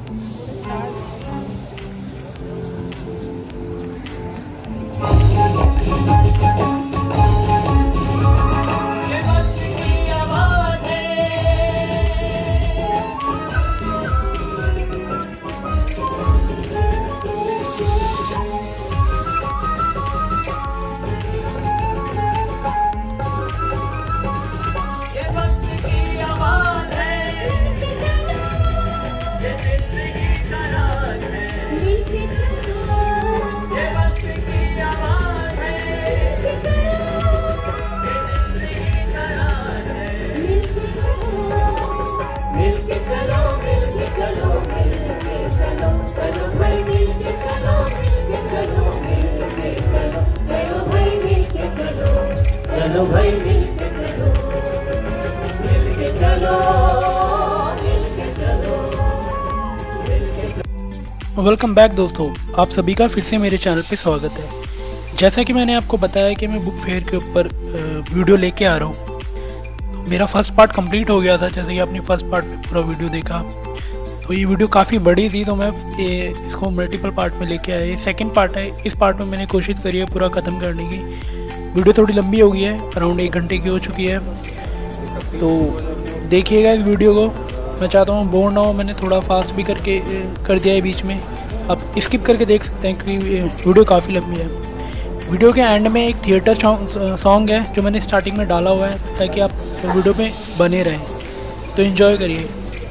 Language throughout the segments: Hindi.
वेलकम बैक दोस्तों, आप सभी का फिर से मेरे चैनल पे स्वागत है। जैसा कि मैंने आपको बताया कि मैं बुक फेयर के ऊपर वीडियो लेके आ रहा हूँ। तो मेरा फर्स्ट पार्ट कंप्लीट हो गया था, जैसे कि आपने फर्स्ट पार्ट में पूरा वीडियो देखा। तो ये वीडियो काफ़ी बड़ी थी, तो मैं इसको मल्टीपल पार्ट में लेके आया। ये सेकंड पार्ट है। इस पार्ट में मैंने कोशिश करी है पूरा ख़त्म करने की। वीडियो थोड़ी लंबी हो गई है, अराउंड 1 घंटे की हो चुकी है। तो देखिएगा इस वीडियो को। मैं चाहता हूँ बोर ना हो, मैंने थोड़ा फास्ट भी कर दिया है बीच में। आप स्किप करके देख सकते हैं क्योंकि वीडियो काफ़ी लंबी है। वीडियो के एंड में एक थिएटर सॉन्ग है जो मैंने स्टार्टिंग में डाला हुआ है, ताकि आप वीडियो में बने रहें। तो एंजॉय करिए।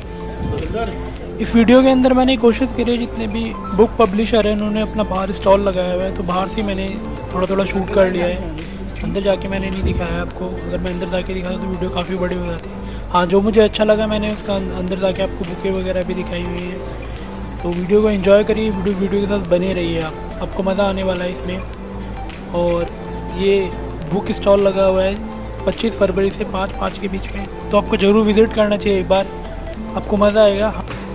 इस वीडियो के अंदर मैंने कोशिश करी है, जितने भी बुक पब्लिशर हैं उन्होंने अपना बाहर स्टॉल लगाया हुआ है, तो बाहर से मैंने थोड़ा शूट कर लिया है। अंदर जाके मैंने नहीं दिखाया आपको। अगर मैं अंदर जाके दिखाता तो वीडियो काफ़ी बड़ी हो जाती है। हाँ, जो मुझे अच्छा लगा मैंने उसका अंदर जाके आपको बुकें वगैरह भी दिखाई हुई है। तो वीडियो को एंजॉय करिए, वीडियो के साथ बने रहिए। आपको मज़ा आने वाला है इसमें। और ये बुक स्टॉल लगा हुआ है 25 फरवरी से 5 के बीच में, तो आपको ज़रूर विज़िट करना चाहिए एक बार, आपको मज़ा आएगा।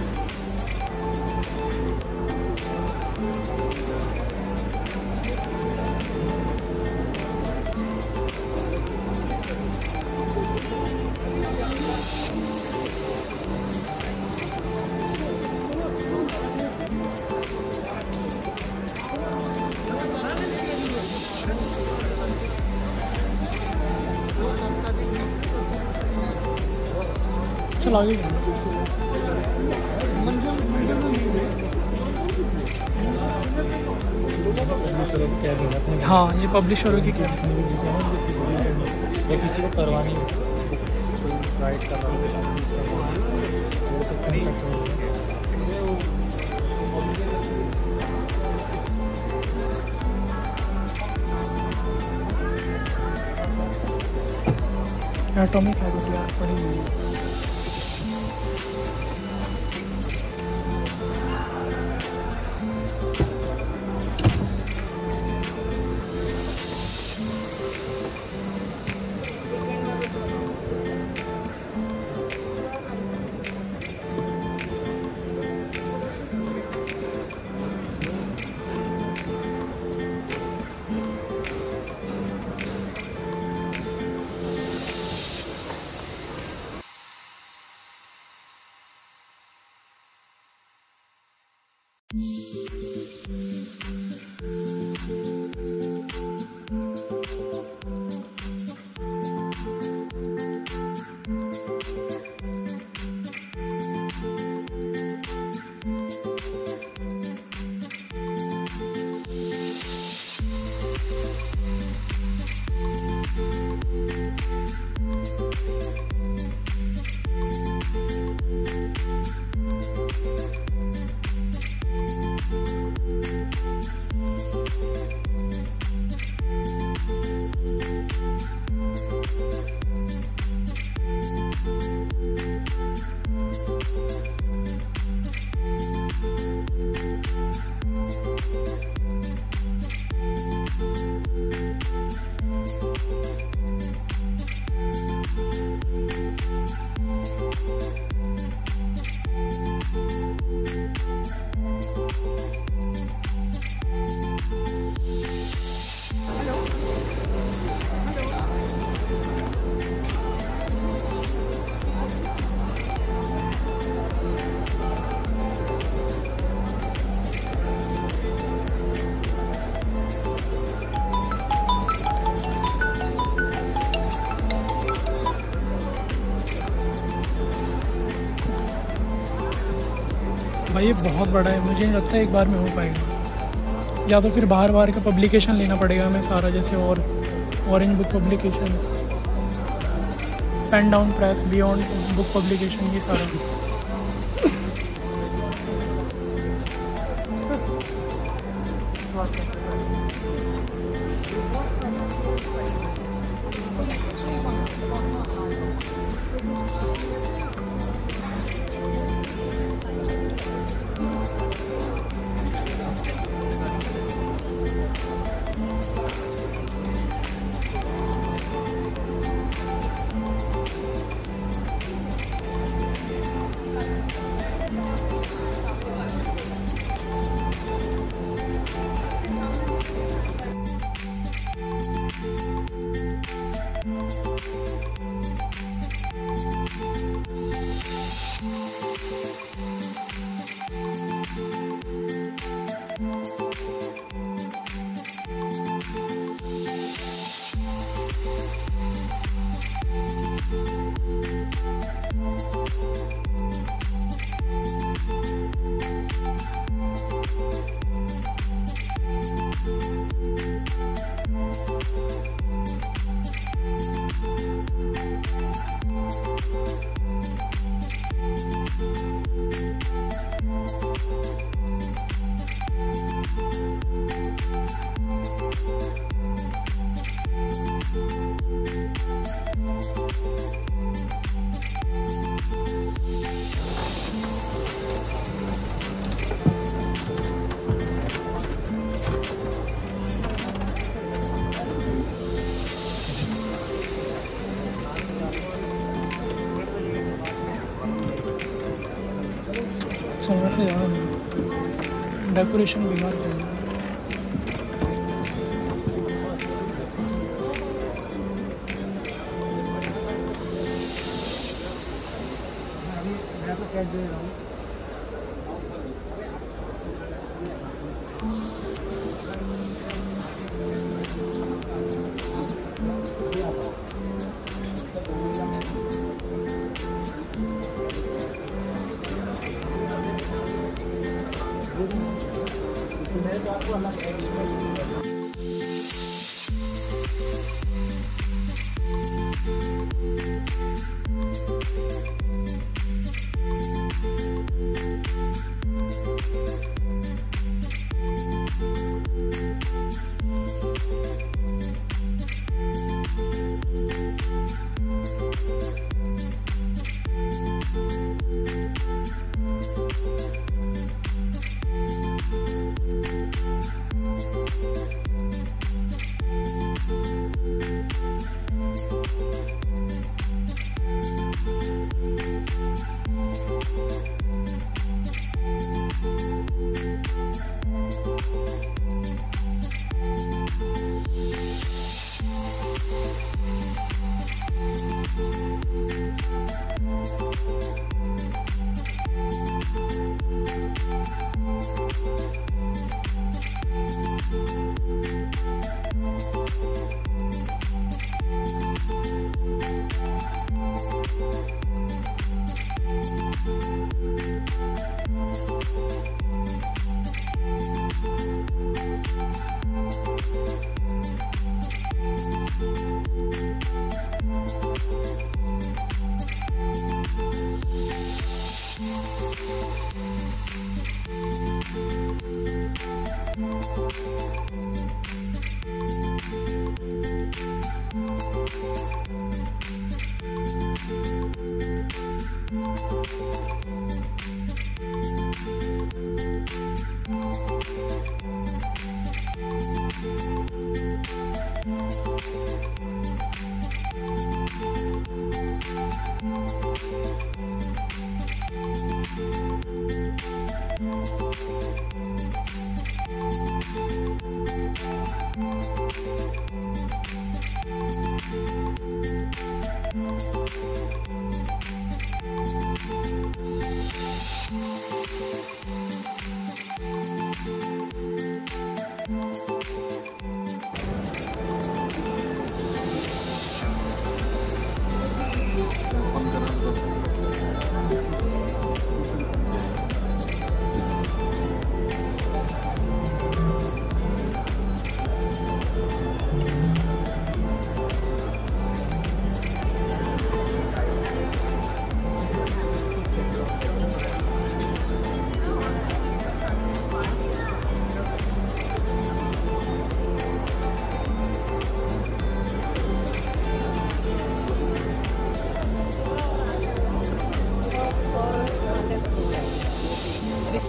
चल आगे। हाँ, ये पब्लिशरों की क्या किसी को करवानी राइट करना एटॉमिक हैबिट यार पढ़ी हुई है। भाई ये बहुत बड़ा है, मुझे नहीं लगता एक बार में हो पाएगा, या तो फिर बाहर बाहर का पब्लिकेशन लेना पड़ेगा हमें सारा, जैसे और Orange Book Publication, Pen Down Press, Beyond Book Publication, ये सारा। समय से ज़्यादा नहीं, डेकोरेशन बीमार कर दिया।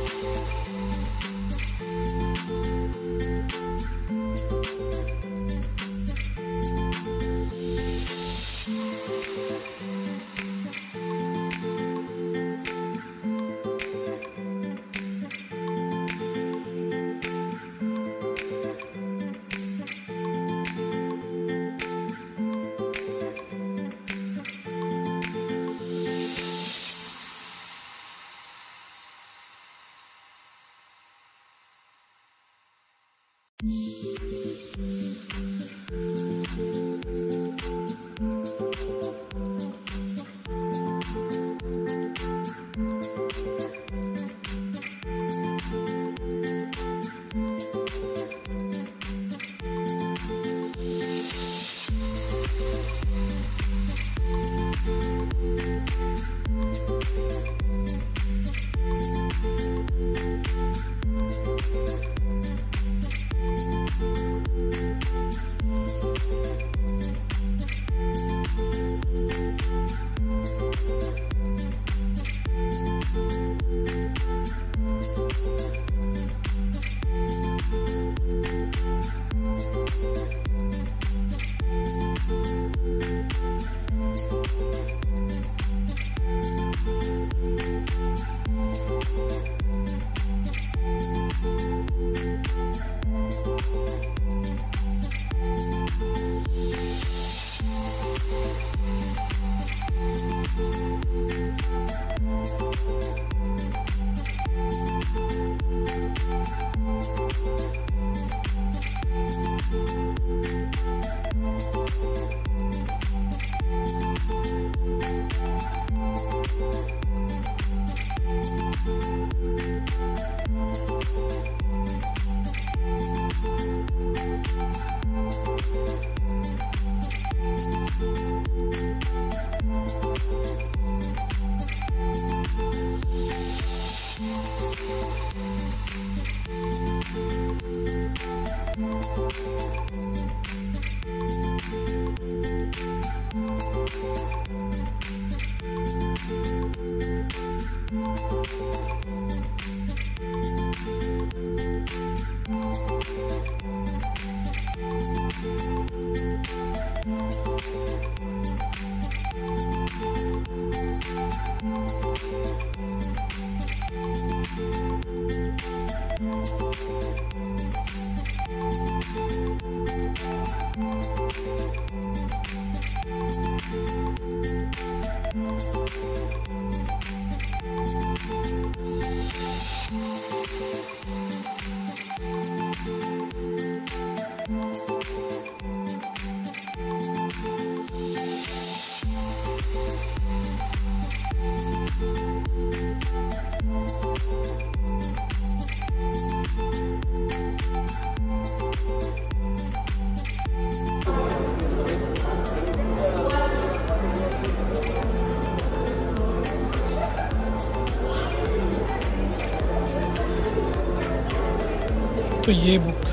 तो ये बुक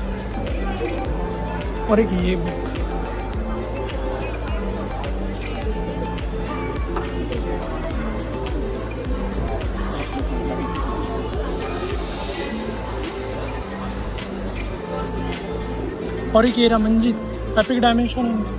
और एक ये बुक, और एक ये रमनजीत एपिक डायमेंशन है।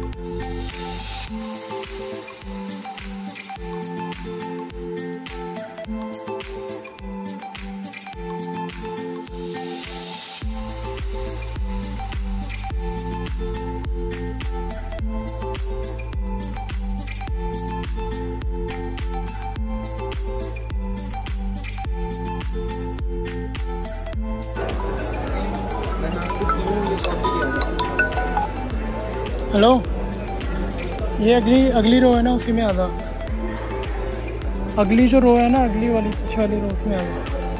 हेलो, ये अगली रो है ना, उसी में आधा। अगली जो रो है ना, अगली वाली पीछे वाली रो, उसमें आधा।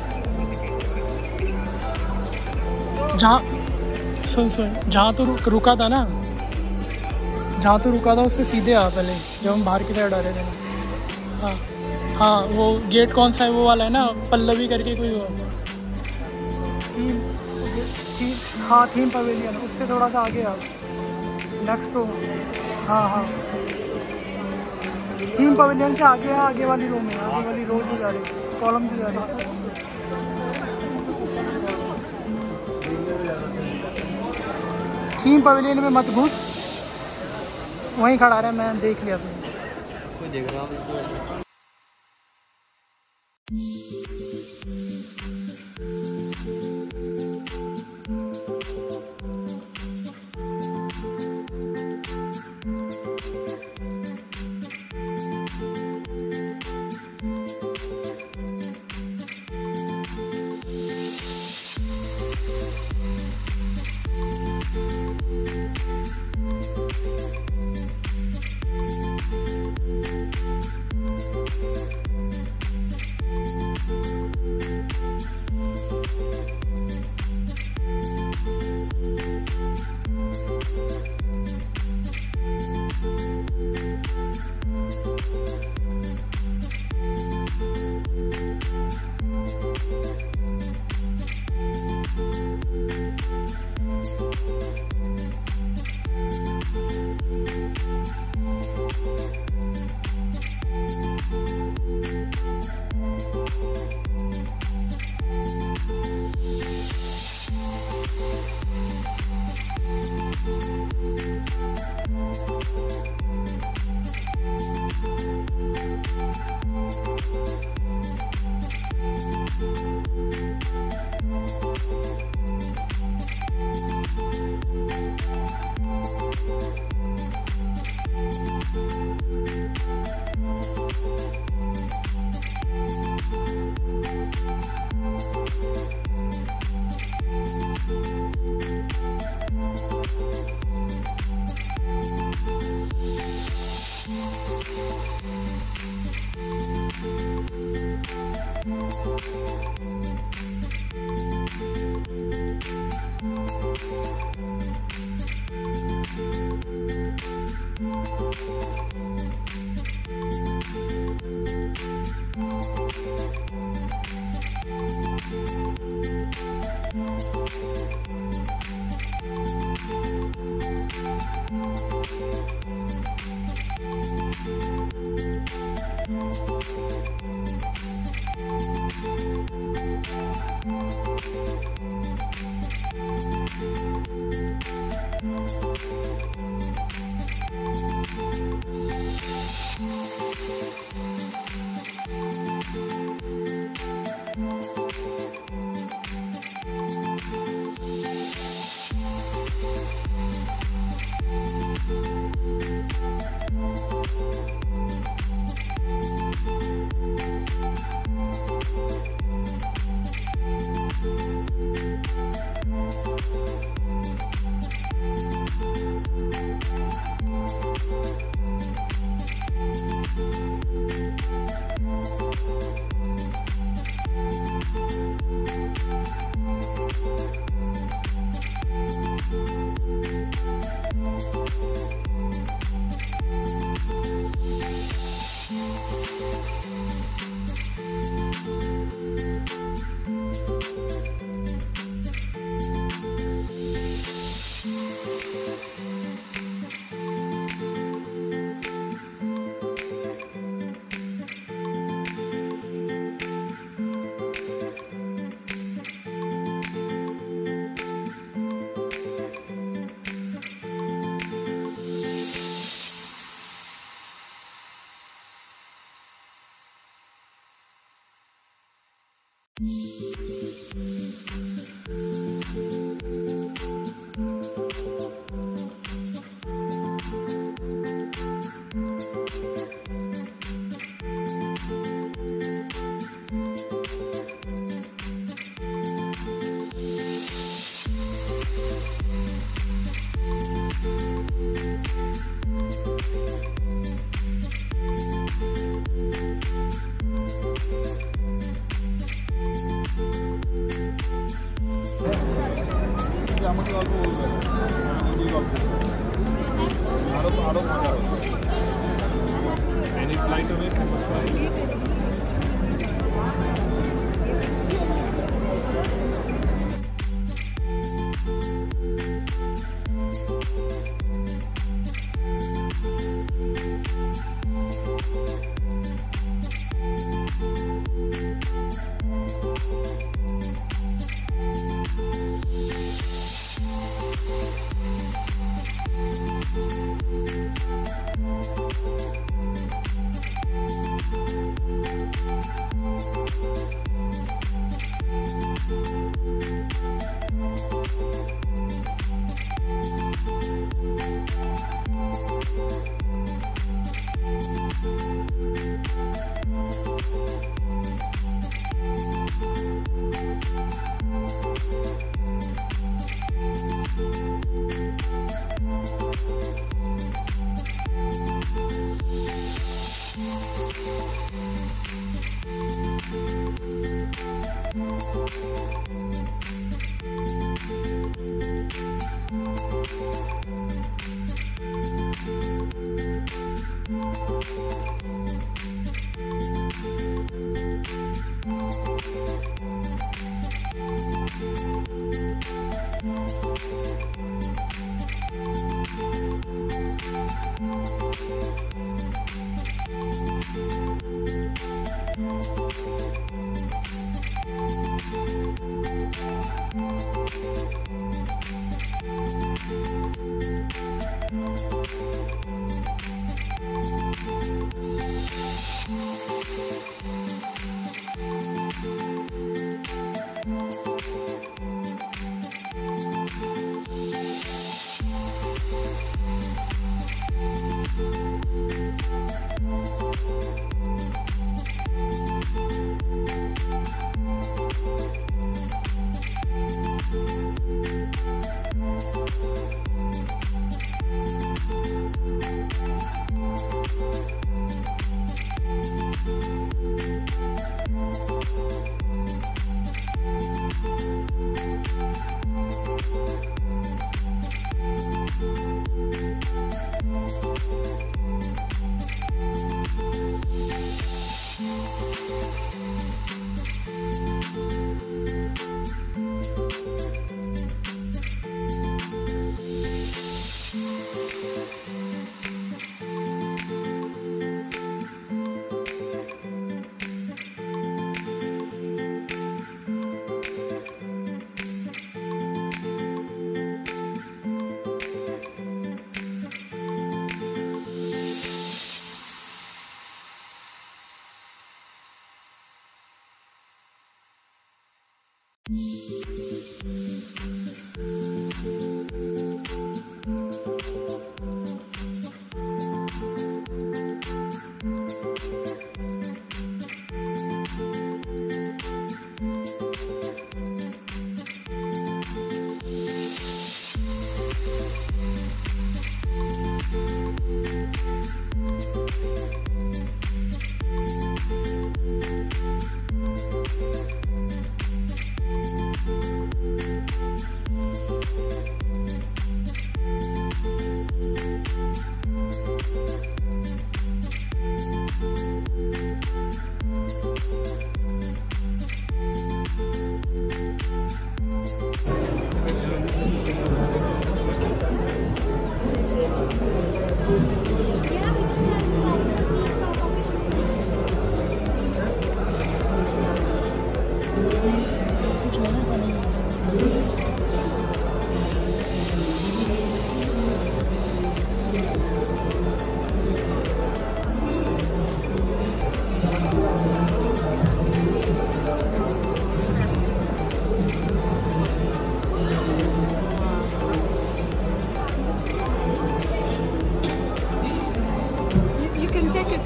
जहाँ सुन जहाँ तो रुका था ना, उससे सीधे आ पहले, जब हम बाहर की साइड आ रहे थे ना। हाँ हाँ, वो गेट कौन सा है, वो वाला है ना, पल्लवी करके कोई हो। हाँ, थीम पवेलियन, उससे थोड़ा सा आगे आ नेक्स्ट तो। हाँ, थीम पवेलियन से आगे है, आगे वाली रो में, आगे वाली रो जो जा रही, कॉलम जो जा रही। थीम पवेलियन में मत घुस, वहीं खड़ा रहा, मैं देख लिया तुमने। देख रहा हूँ। আমাকে অল্প বলবেন এই গল্প আরো আরো মজা হবে এনি ফ্লাইট হবে campus flight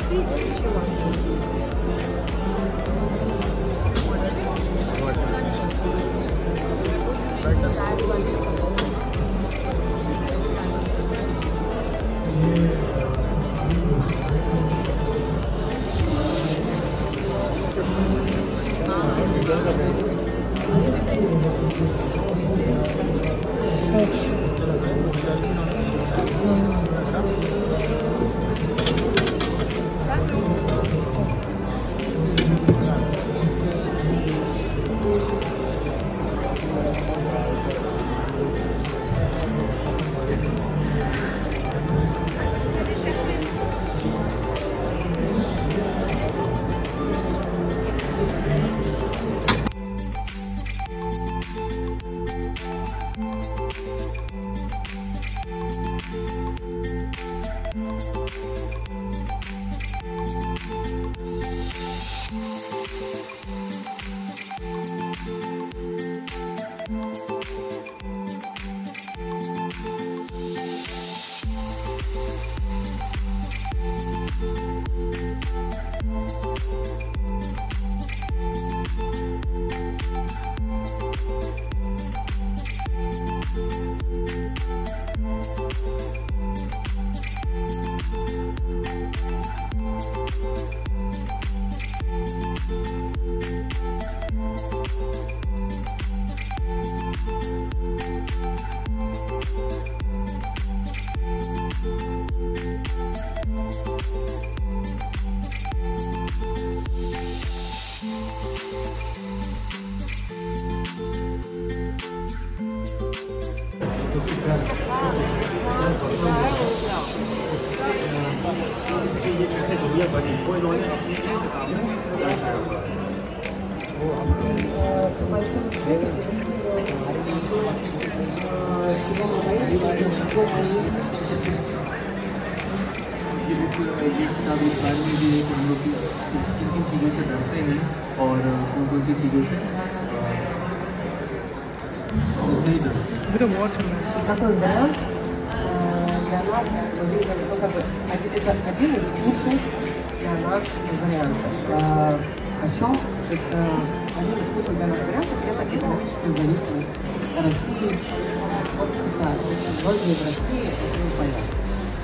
seats if you want. ये कैसे दुनिया बनी वो इन्होंने अपनी इस किताब में दर्शाया हुआ है। ये किताब इस बारे में भी हम लोग किन किन चीज़ों से डरते हैं और कौन कौन सी चीज़ों से नहीं डरते। Для нас это один из худших для нас вариантов. О чем? То есть один из худших для нас вариантов – это экономическая зависимость России от Китая. Очень многие в России этого боятся.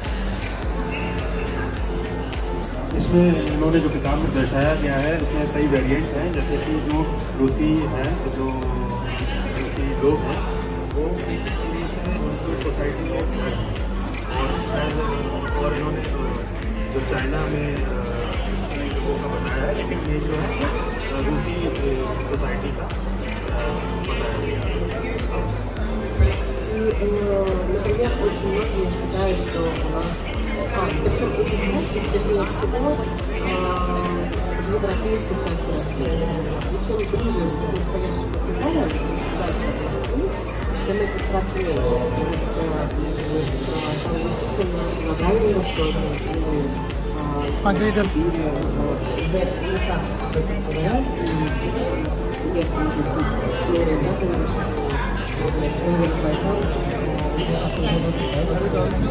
इसमें इन्होंने जो किताब में दर्शाया गया है उसमें कई वेरिएंट हैं, जैसे कि जो रूसी हैं, जो रूसी लोग हैं वो चीज़ों से उनकी सोसाइटी में डर है। और इन्होंने जो चाइना में लोगों का बताया है, लेकिन ये जो है रूसी सोसाइटी का बताया गया है। Например, очень многие считают, что у нас, причем эти знаки сильнее всего в европейской части России. И чем ближе к настоящему Китаю, чем дальше от Москвы, тем эти страхи меньше, потому что там действительно на Дальнем Востоке или Сибири уже не так это говорят, и, естественно, нет никаких теорий заповедей, что озеро Байкал уже окружено китайцами.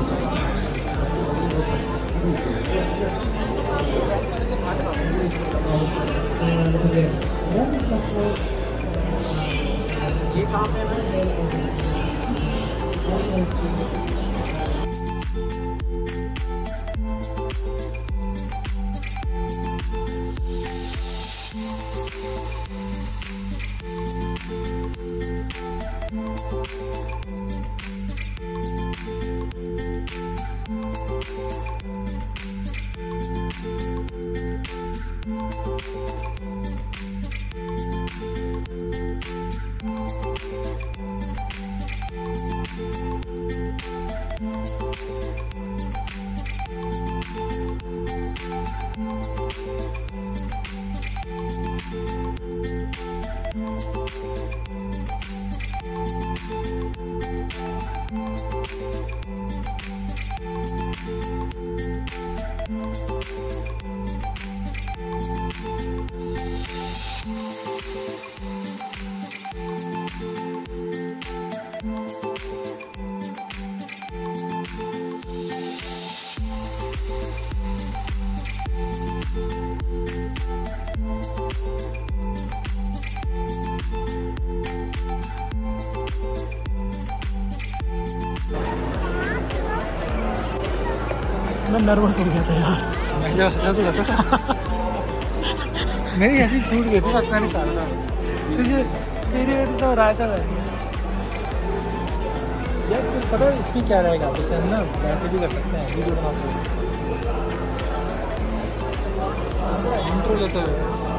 Например, рядом с Москвой ये काम है नर्वस हो गया था यार। मैं जब हंसा तो हंसा मेरी हंसी छूट गई थी, बस मैं नहीं चाह रहा था। तुझे तेरे तो हो रहा था भाई। यार फिर पता है इसमें क्या रहेगा, जैसे हम ना वैसे भी कर सकते हैं वीडियो बनाते हुए, इंट्रो लेते हुए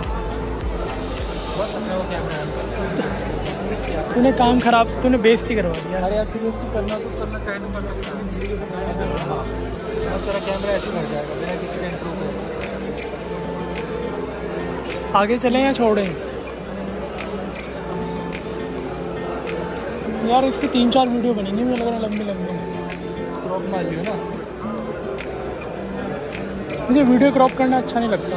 बस अपने वो कैमरा। तूने काम खराब, तूने बेइज्जती करवा दिया। अरे यार फिर तो करना चाहे तो कर सकता है। और तेरा कैमरा ऐसे लग जाएगा बिना किसी के इंट्रो के। आगे चलें या छोड़ें यार? इसकी 3-4 वीडियो बनेंगी मुझे लग रहा है, लंबी लंबी। क्रॉप मार लियो ना। मुझे वीडियो क्रॉप करना अच्छा नहीं लगता।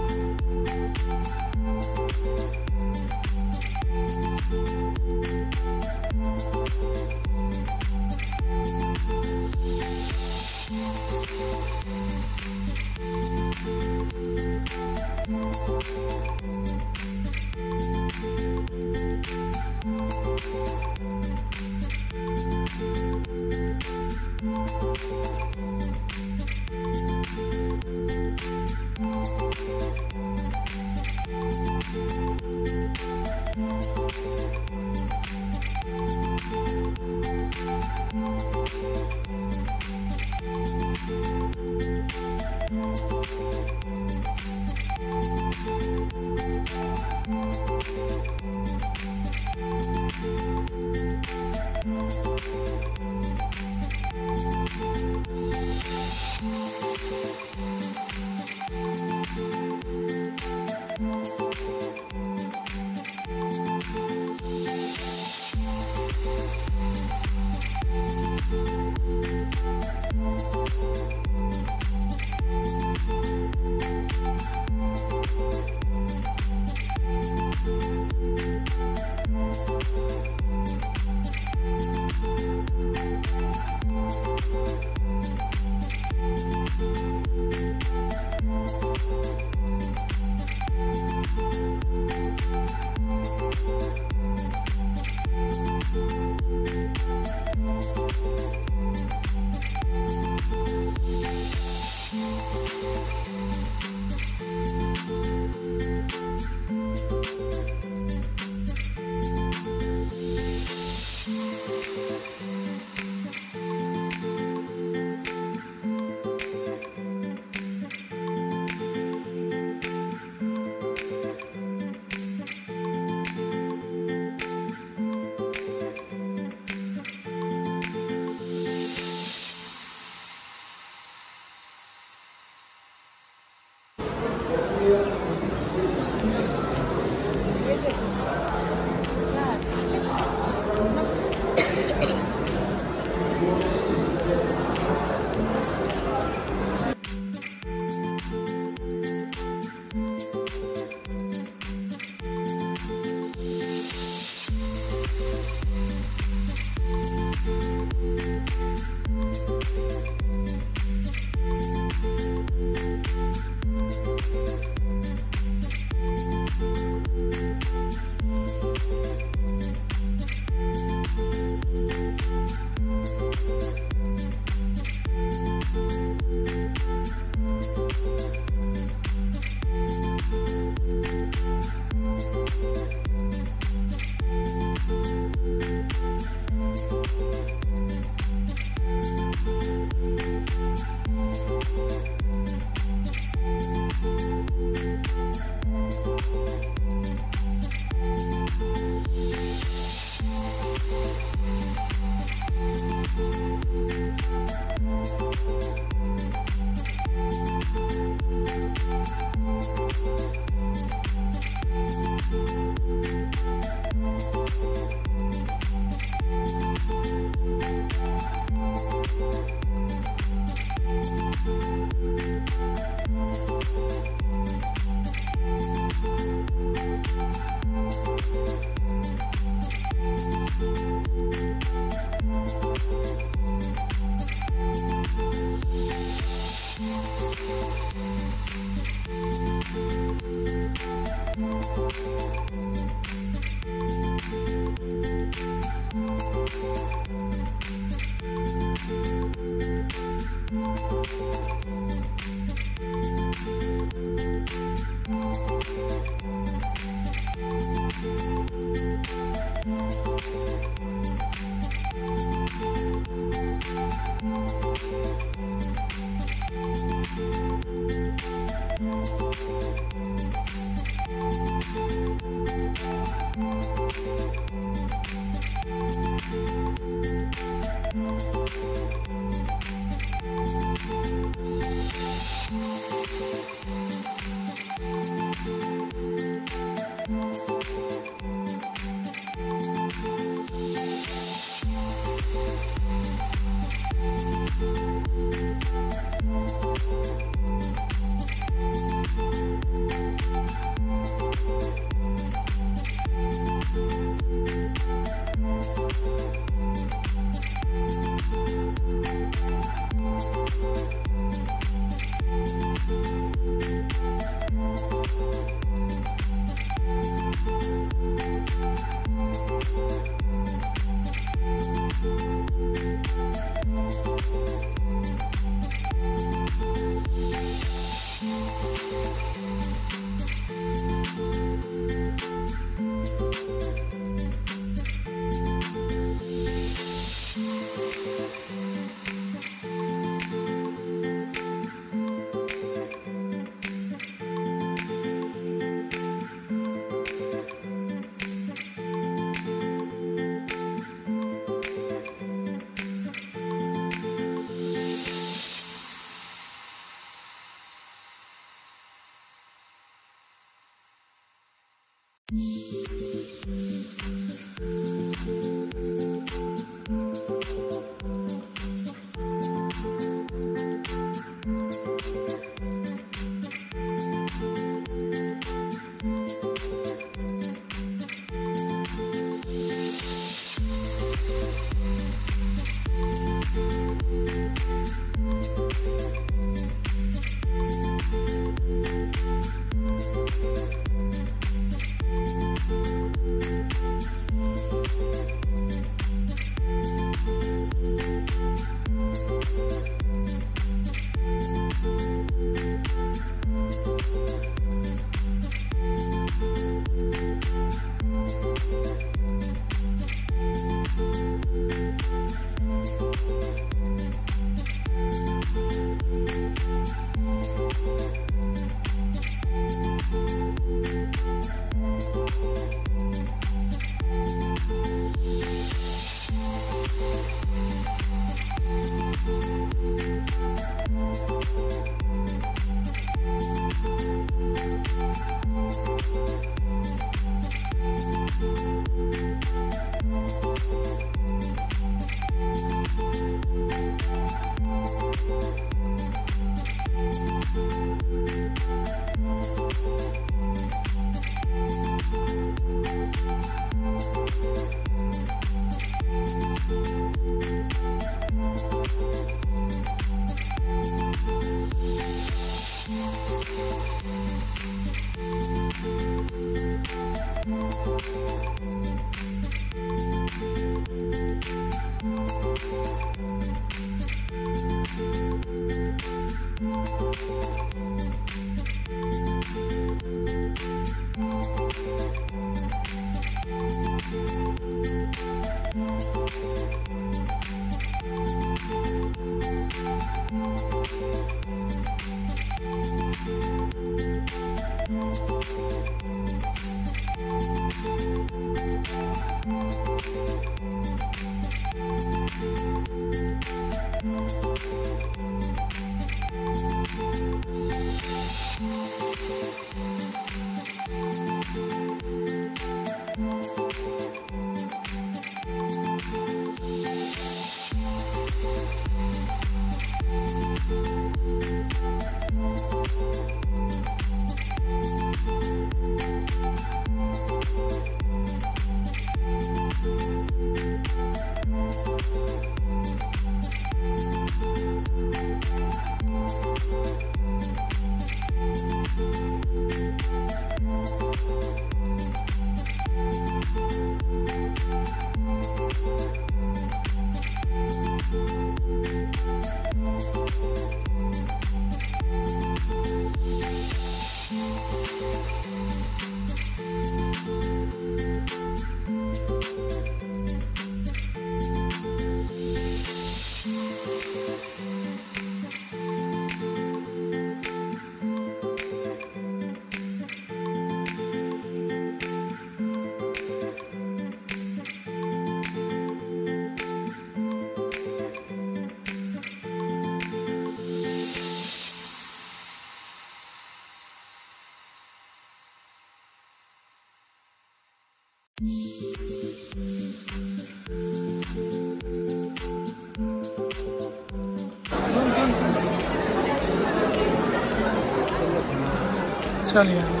सा लिया है।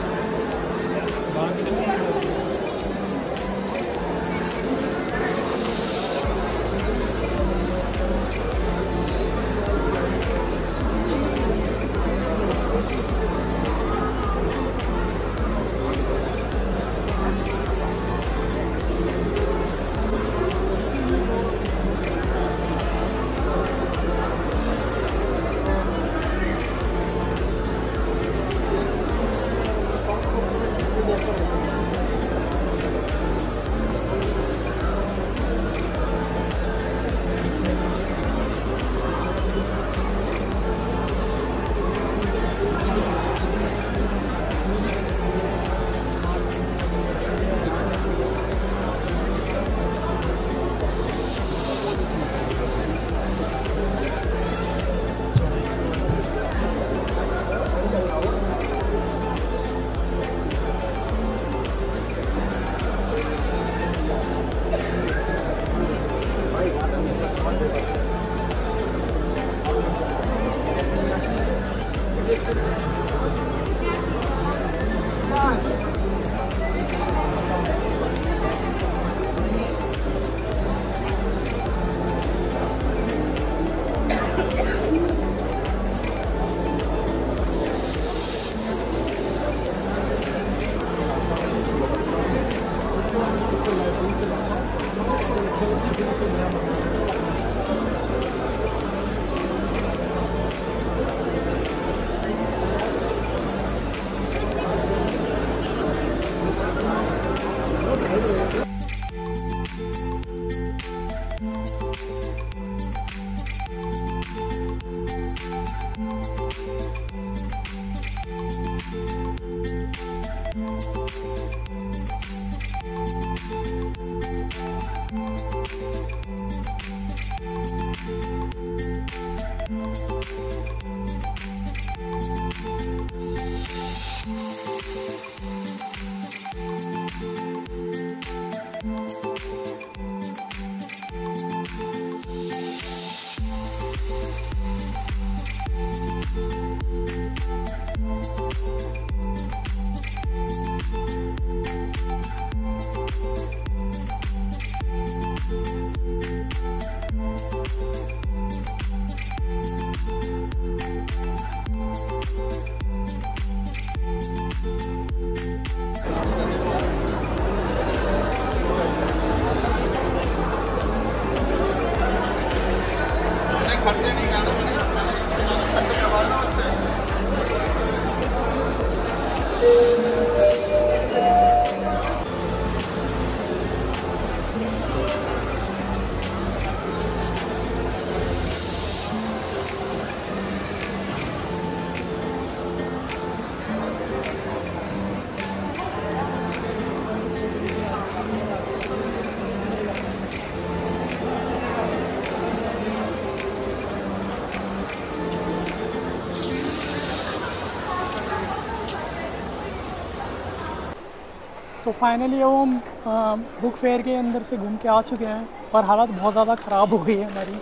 तो फाइनली वो हम बुक फेयर के अंदर से घूम के आ चुके हैं और हालत बहुत ज़्यादा ख़राब हो गई है हमारी।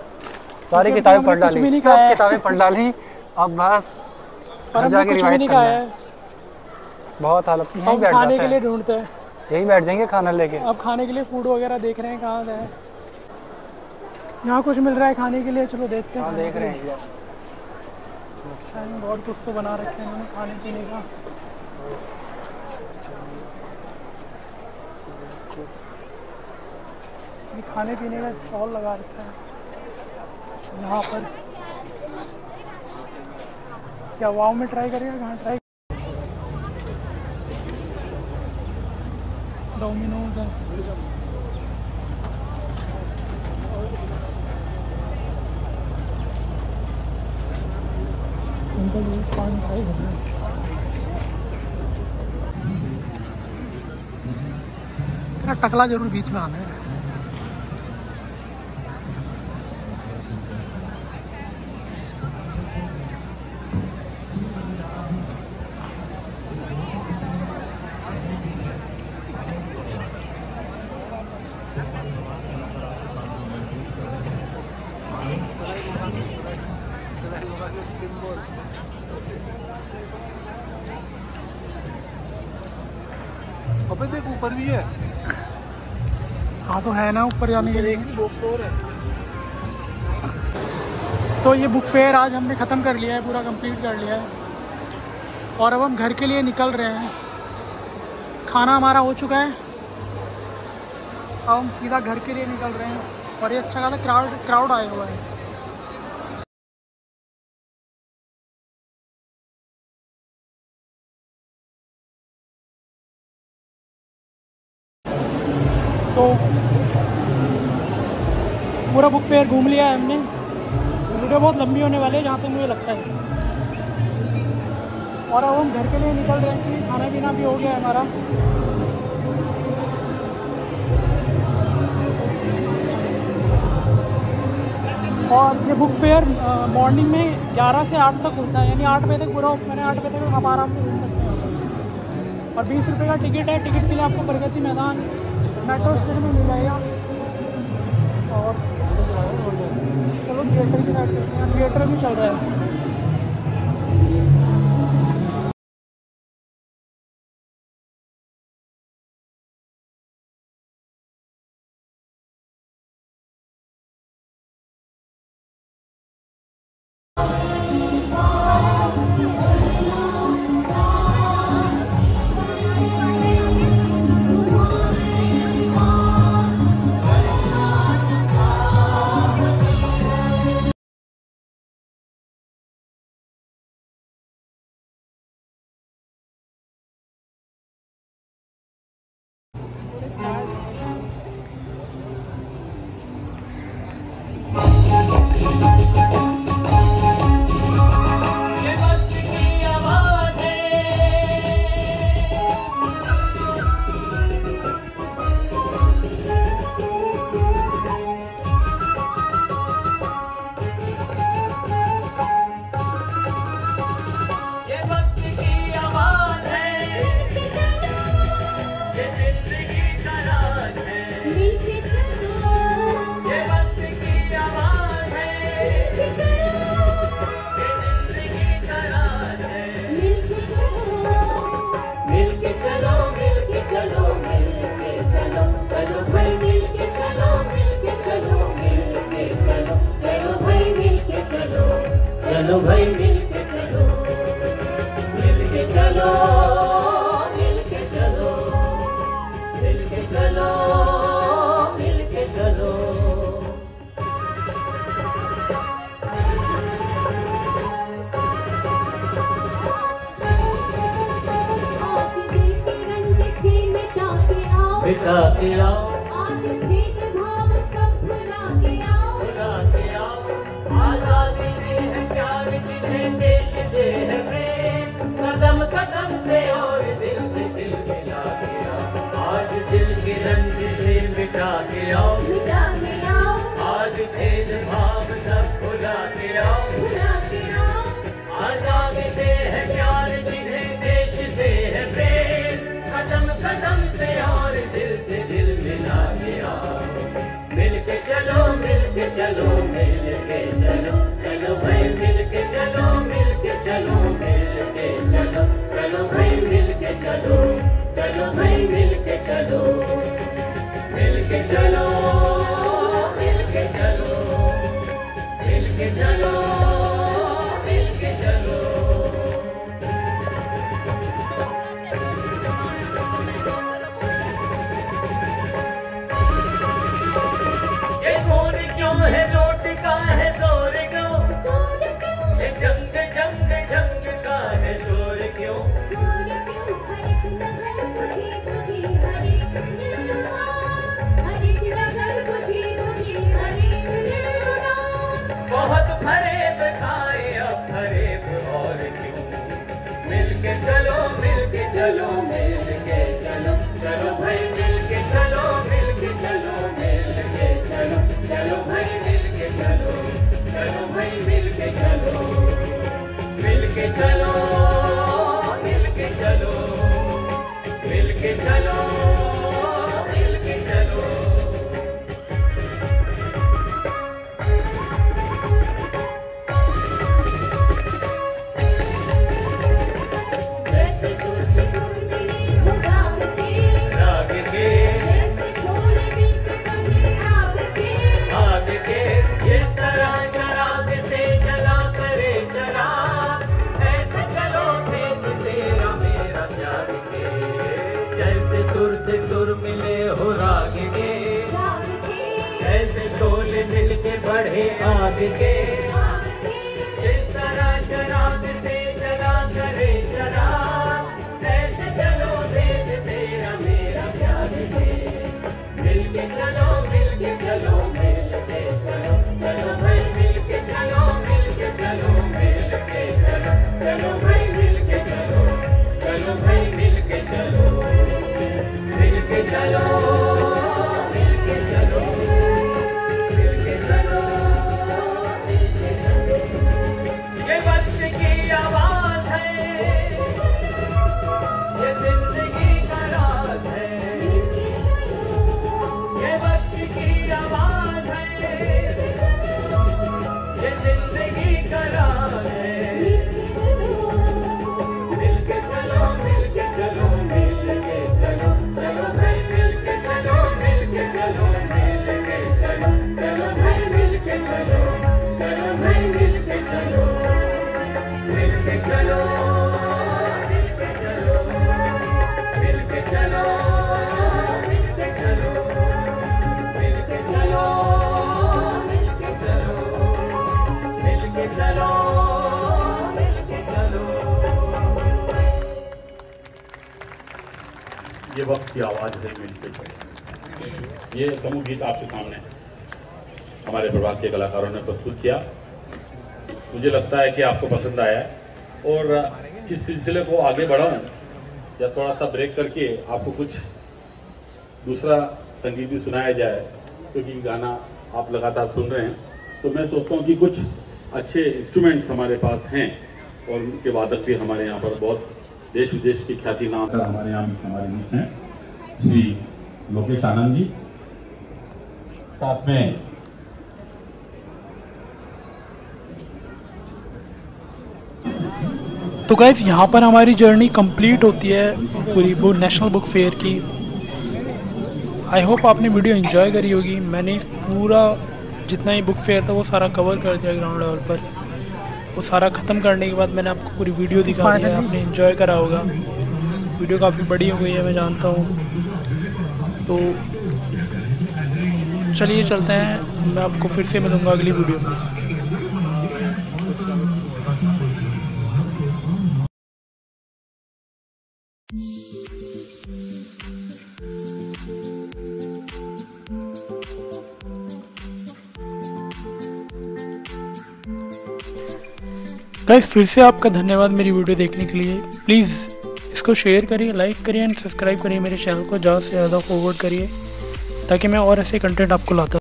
सारी किताबें पढ़ डाली, सब किताबें पढ़ डाली, अब बस घर जाके रिवाइज करना है। बहुत हालत, यहीं बैठ खाने के लिए ढूंढते हैं, यहीं बैठ जाएंगे खाना लेके। अब खाने के लिए फूड वगैरह देख रहे हैं कहाँ से है। यहाँ कुछ मिल रहा है खाने के लिए, चलो देखते हैं। देख रहे हैं शायद बहुत कुछ तो बना रखे हैं उन्होंने खाने पीने का। खाने पीने का स्टॉल लगा रखा है यहाँ पर। क्या वाव में ट्राई करेगा? कहाँ ट्राई? डोमिनोज है। ट्राई करना है। तेरा टकला जरूर बीच में आना है। अबे देख ऊपर भी है। हाँ तो है ना ऊपर जाने के लिए। दो फ्लोर है। तो ये बुक फेयर आज हमने ख़त्म कर लिया है, पूरा कंप्लीट कर लिया है और अब हम घर के लिए निकल रहे हैं। खाना हमारा हो चुका है, अब हम सीधा घर के लिए निकल रहे हैं और ये अच्छा खासा क्राउड आया हुआ है। तो पूरा बुक फेयर घूम लिया है हमने। वीडियो बहुत लंबी होने वाली है जहाँ तक मुझे लगता है। और अब हम घर के लिए निकल रहे हैं, खाना पीना भी हो गया है हमारा। और ये बुक फेयर मॉर्निंग में 11 से 8 तक होता है, यानी 8 बजे तक पूरा ओपन है। 8 बजे तक आप आराम से घूम सकते हैं। और 20 रुपये का टिकट है। टिकट के लिए आपको प्रगति मैदान मेट्रो स्टेशन में मिल जाएगा। और चलो थिएटर की साइड चलते हैं, थिएटर भी चल रहा है। चलो भाई मिलके चलो, मिलके चलो, मिलके चलो, मिलके चलो, मिलके चलो। आज दिल की रंजिशें मिटा के आओ, मिटा के आओ। आज भेदभाव सब भुला के आओ, भुला के आओ। आजादी देश से है प्रेम, कदम कदम से और दिल से दिल मिला के आओ। आज दिल की रंजिशें मिटा के आओ, मिटा के आओ। आज भेदभाव सब भुला के आओ, भुला के आओ। आजादी से है प्यार जिन्हें देश से है प्रेम, कदम कदम से और दिल से दिल मिला के आओ। मिलके चलो, मिलके चलो, मिलके चलो, चलो भाई मिलके चलो, मिलके चलो, मिलके चलो, चलो भाई मिलके चलो, चलो भाई मिलके चलो, मिलके चलो, मिलके चलो, मिलके चलो, मिलके चलो। ये मोर क्यों है लौट का है जोर क्यों, ये जंग जंग जंग का है शोर क्यों, शोर क्यों। हर एक नजर तुझे तुझे, हर एक दिल हर एक मिल के बढ़े आगे के, जिस तरह चराग से जला करे चराग, ऐसे चलो देश तेरा मेरा प्यार से। मिल के चलो मिल के चलो मिल के चलो, चलो भाई मिल के चलो मिल के चलो मिल के चलो, चलो भाई मिल के चलो, चलो भाई मिल के चलो, मिल के चलो मिल के चलो, मिल के चलो मिल के चलो। ये वक्त की आवाज है, ये जिंदगी का राज है, ये वक्त की आवाज है, ये जिंदगी का राज है। मिल के चलो मिल के चलो मिल के चलो, चलो भाई मिल के चलो मिल के चलो मिल के चलो, चलो भाई मिल के चलो, चलो भाई मिल के चलो, मिल के चलो मिल के चलो, मिल के चलो मिल के चलो, मिल के चलो मिल के चलो, मिल के चलो मिल के चलो। ये वक्त की आवाज़ है मिल के चलो। ये समूह गीत आपके सामने हमारे प्रभाग के कलाकारों ने प्रस्तुत किया। मुझे लगता है कि आपको पसंद आया है और इस सिलसिले को आगे बढ़ाऊं या थोड़ा सा ब्रेक करके आपको कुछ दूसरा संगीत भी सुनाया जाए, क्योंकि गाना आप लगातार सुन रहे हैं। तो मैं सोचता हूँ कि कुछ अच्छे इंस्ट्रूमेंट्स हमारे पास हैं और उनके वादक भी हमारे यहाँ पर बहुत देश विदेश की ख्याति नाम कर हमारे बीच हैं। श्री लोकेश आनंद जी, साथ में तो गाइस यहाँ पर हमारी जर्नी कंप्लीट होती है पूरी नेशनल बुक फेयर की। आई होप आपने वीडियो एंजॉय करी होगी। मैंने पूरा जितना ही बुक फेयर था वो सारा कवर कर दिया ग्राउंड लेवल पर। वो सारा ख़त्म करने के बाद मैंने आपको पूरी वीडियो दिखा दी है, आपने एंजॉय करा होगा। वीडियो काफ़ी बड़ी हो गई है मैं जानता हूँ, तो चलिए चलते हैं। मैं आपको फिर से मिलूँगा अगली वीडियो में। गाइस फिर से आपका धन्यवाद मेरी वीडियो देखने के लिए। प्लीज़ इसको शेयर करिए, लाइक करिए एंड सब्सक्राइब करिए मेरे चैनल को, ज़्यादा से ज़्यादा फॉरवर्ड करिए ताकि मैं और ऐसे कंटेंट आपको लाता